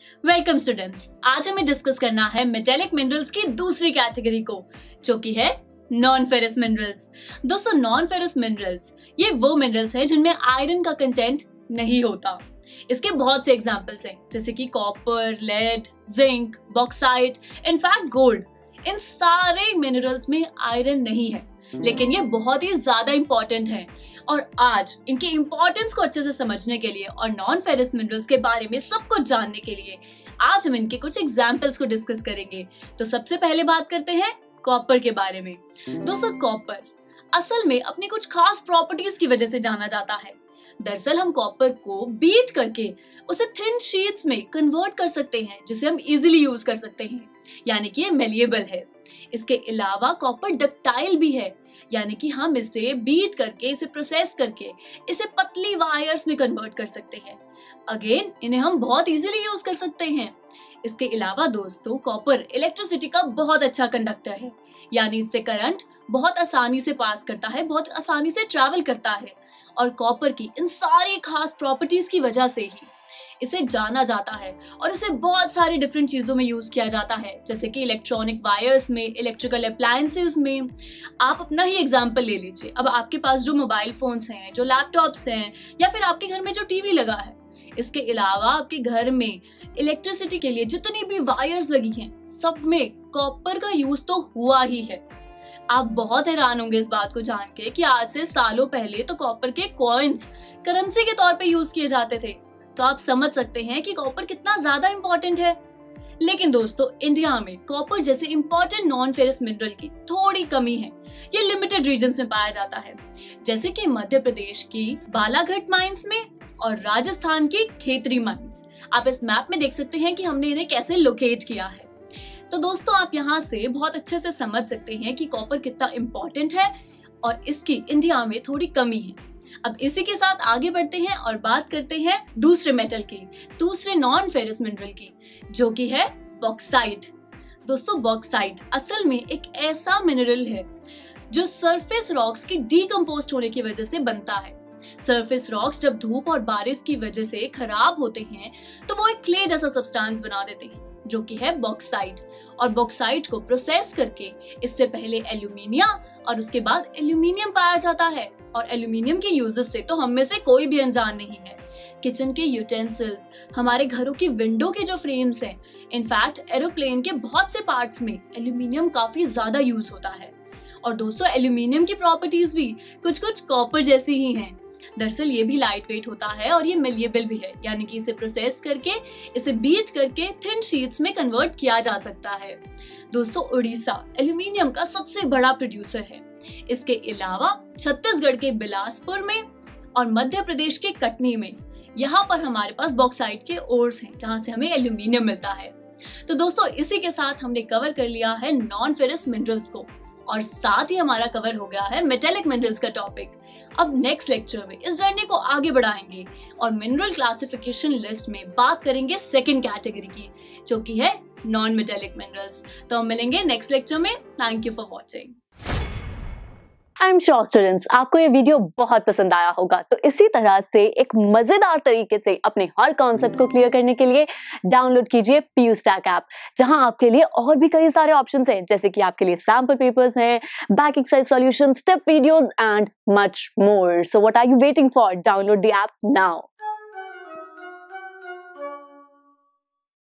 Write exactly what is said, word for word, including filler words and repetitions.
Welcome students, आज हमें discuss करना है मेटेलिक मिनरल्स की दूसरी कैटेगरी को, जो कि है नॉन फेरस मिनरल्स। दोस्तों, नॉन फेरस मिनरल्स ये वो मिनरल्स हैं जिनमें आयरन का कंटेंट नहीं होता। इसके बहुत से एग्जांपल्स हैं, जैसे कि copper, lead, zinc, bauxite, in fact gold. इन सारे मिनरल्स में आयरन नहीं है, लेकिन ये बहुत ही ज्यादा इंपॉर्टेंट है। और आज इनकी इंपॉर्टेंस को अच्छे से समझने के लिए और नॉन फेरस मिनरल्स के बारे में सब कुछ जानने के लिए आज हम इनके कुछ एग्जाम्पल्स को डिस्कस करेंगे। तो सबसे पहले बात करते हैं कॉपर के बारे में। दोस्तों, कॉपर असल में अपनी कुछ खास प्रॉपर्टीज की वजह से जाना जाता है। दरअसल हम कॉपर को बीट करके उसे थिन शीट्स में कन्वर्ट कर सकते हैं, जिसे हम इजीली यूज कर सकते हैं, यानी कि ये मेलिएबल है। इसके अलावा कॉपर डक्टाइल भी है, यानी कि हम इसे बीट करके, इसे प्रोसेस करके इसे पतली वायर्स में कन्वर्ट कर सकते हैं। अगेन, इन्हें हम बहुत इजीली यूज कर सकते हैं। इसके अलावा दोस्तों, कॉपर इलेक्ट्रिसिटी का बहुत अच्छा कंडक्टर है, यानी इससे करंट बहुत आसानी से पास करता है, बहुत आसानी से ट्रैवल करता है। और कॉपर की इन सारी खास प्रॉपर्टीज की वजह से ही इसे जाना जाता है और इसे बहुत सारी डिफरेंट चीजों में यूज किया जाता है, जैसे कि इलेक्ट्रॉनिक वायर्स में, इलेक्ट्रिकल अप्लायंसेस में। आप अपना ही एग्जांपल ले लीजिए। अब आपके पास जो मोबाइल फोन्स हैं, जो लैपटॉप्स हैं, या फिर आपके घर में जो टीवी लगा है, इसके अलावा आपके घर में इलेक्ट्रिसिटी के लिए जितनी भी वायर्स लगी हैं, सब में कॉपर का यूज तो हुआ ही है। आप बहुत हैरान होंगे इस बात को जान के कि आज से सालों पहले तो कॉपर के कॉइन्स करेंसी के तौर पे यूज किए जाते थे। तो आप समझ सकते हैं कि कॉपर कितना ज्यादा इंपॉर्टेंट है। लेकिन दोस्तों, इंडिया में कॉपर जैसे इंपॉर्टेंट नॉन फेरस मिनरल की थोड़ी कमी है। ये लिमिटेड रीजन्स में पाया जाता है, जैसे कि मध्य प्रदेश की बालाघाट माइंस में और राजस्थान की खेतरी माइंस। आप इस मैप में देख सकते हैं कि हमने इन्हें कैसे लोकेट किया है। तो दोस्तों, आप यहाँ से बहुत अच्छे से समझ सकते हैं कि कॉपर कितना इंपॉर्टेंट है और इसकी इंडिया में थोड़ी कमी है। अब इसी के साथ आगे बढ़ते हैं और बात करते हैं दूसरे मेटल की, दूसरे नॉन फेरस मिनरल की, जो कि है बॉक्साइट। दोस्तों, बॉक्साइट असल में एक ऐसा मिनरल है जो सरफेस रॉक्स की डीकंपोस्ट होने की वजह से बनता है। सरफेस रॉक्स जब धूप और बारिश की वजह से खराब होते हैं तो वो एक क्ले जैसा सब्सटेंस बना देते हैं, जो कि है बॉक्साइट। और बॉक्साइट को प्रोसेस करके इससे पहले एल्यूमिनियम और उसके बाद एल्यूमिनियम पाया जाता है। और एल्यूमिनियम के यूजेस से तो हम में से कोई भी अनजान नहीं है। किचन के यूटेंसिल्स, हमारे घरों की विंडो के जो फ्रेम्स हैं, इनफैक्ट एरोप्लेन के बहुत से पार्ट्स में एल्यूमिनियम काफी ज्यादा यूज होता है। और दोस्तों, एल्यूमिनियम की प्रॉपर्टीज भी कुछ कुछ कॉपर जैसी ही हैं। दरअसल ये भी लाइट वेट होता है और ये मेलिएबल भी है, यानी कि इसे प्रोसेस करके, इसे बीट करके थिन शीट्स में कन्वर्ट किया जा सकता है। दोस्तों, उड़ीसा एल्यूमिनियम का सबसे बड़ा प्रोड्यूसर है। इसके अलावा छत्तीसगढ़ के बिलासपुर में और मध्य प्रदेश के कटनी में, यहाँ पर हमारे पास बॉक्साइट के ओर्स हैं, जहाँ से हमें एल्यूमिनियम मिलता है। तो दोस्तों, इसी के साथ हमने कवर कर लिया है नॉन फेरस मिनरल्स को, और साथ ही हमारा कवर हो गया है मेटेलिक मिनरल्स का टॉपिक। अब नेक्स्ट लेक्चर में इस जर्नी को आगे बढ़ाएंगे और मिनरल क्लासिफिकेशन लिस्ट में बात करेंगे सेकंड कैटेगरी की, जो कि है नॉन मेटेलिक मिनरल्स। तो हम मिलेंगे नेक्स्ट लेक्चर में। Thank you for watching. I am sure students, आपको ये वीडियो बहुत पसंद आया होगा। तो इसी तरह से एक मजेदार तरीके से अपने हर कॉन्सेप्ट को क्लियर करने के लिए डाउनलोड कीजिए पीयू स्टैक ऐप, जहां आपके लिए और भी कई सारे ऑप्शंस हैं, जैसे कि आपके लिए सैंपल पेपर्स हैं, back exercise solution, step videos and much more. So what are you waiting for? Download the app now.